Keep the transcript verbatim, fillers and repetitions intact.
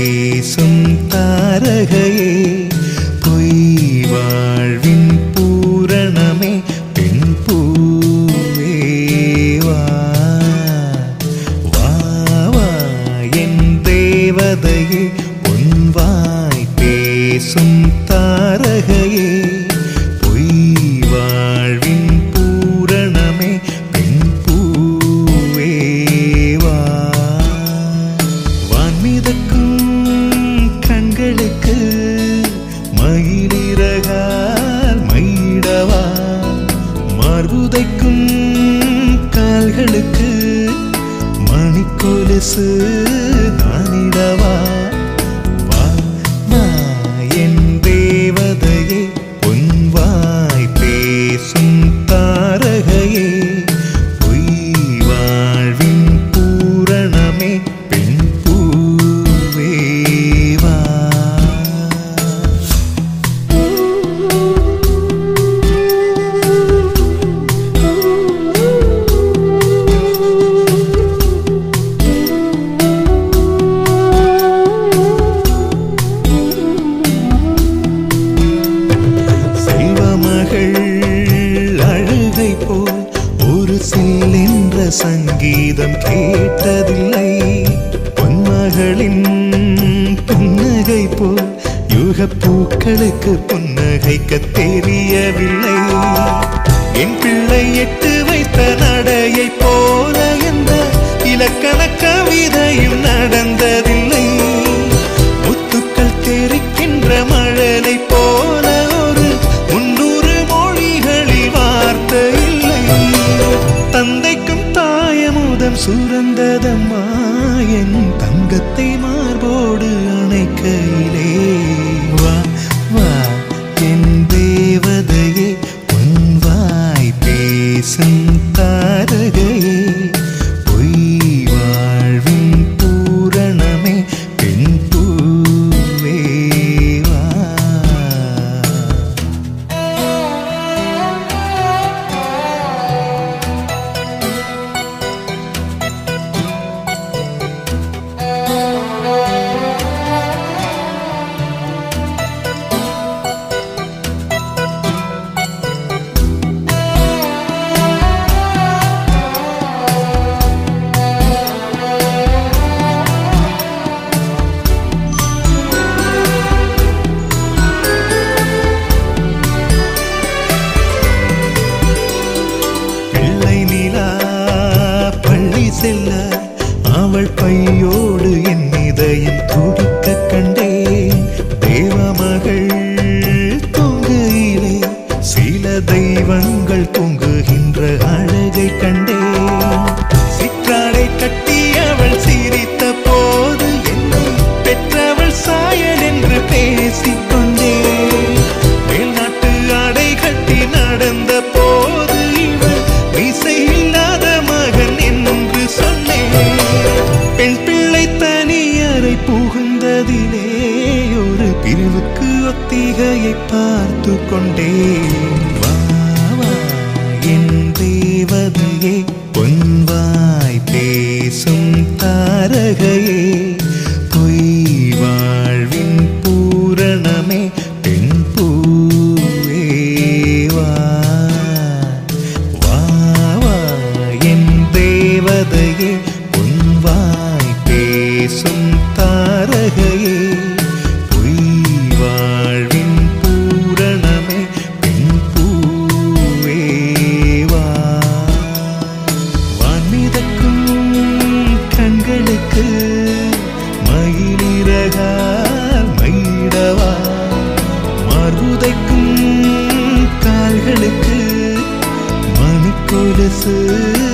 பேசும் தாரகையே பொய் வாழ்வின் பூரணமே பெண் பூவே வா வா வா என் தேவதையே பொன்வாய் பேசும் தாரகையே பொய் வாழ்வின் பூரணமே பெண் பூவே வா வான்மிதக்கும் கண்களுக்கு மயிலிறகால் மயிடவா மார்புதைக்கும் கால்களுக்கு மணிக்கொலுசு நானிடவா வா வா என் தேவதையே பொன்வாய் பேசும் தாரகையே பொய் வாழ்வின் பூரணமே பெண் பூவே வா அழுகை போல் ஒரு சில்லென்ற சங்கீதம் கேட்டதில்லை பொன்மகளின் புன்னகை போல் யுக பூக்களுக்கு புன்னகைக்க தெரியவில்லை என் பிள்ளை எட்டு வைத்த நடையை போல என்ற இலக்கண கவிதையும் நடந்ததில்லை முத்துக்கள் தெரிக்கின்ற மழலை போல ஒரு முன்னூறு மொழிகளில் வார்த்தை இல்லை தந்தைக்கும் தாயமுதம் சுரந்ததம்மா என் தங்கத்தை மார்போடு அணைக்கையிலே வா வா என் தேவதையே பொன்வாய் பேசும் தாரகையே பொய் வாழ்வின் பூரணமே பெண் பூவே வா செல்ல அவள் பையோடு என் இதயம் துடிக்க கண்டேன் தேவமகள் தூங்குகிலே சில தெய்வங்கள் தூங்குகின்ற அழகை கண்டேன் சிற்றாடை கட்டி அவள் சிரித்த போது என்னை பெற்றவள் சாயல் என்று பேசிக்கொண்டேன் மேல்நாட்டு ஆடை கட்டி நடந்த போது இவள் இசையில்லாத மகன் என்று சொன்னேன் பெண் பிள்ளை தனியறை புகுந்ததிலே ஒரு பிரிவுக்கு ஒத்திகையை பார்த்து கொண்டேன் வா வா என் தேவதையே பொன்வாய் பேசும் தாரகையே பொய் வாழ்வின் பூரணமே பெண் பூவே வா வா வா என் தேவதையே பொன்வாய் பேசும் தாரகையே பொய் வாழ்வின் பூரணமே பெண் பூவே வா வான்மிதக்கும் கண்களுக்கு மயிலிறகால் மயிடவா மார்புதைக்கும் கால்களுக்கு மணிக்கொலுசு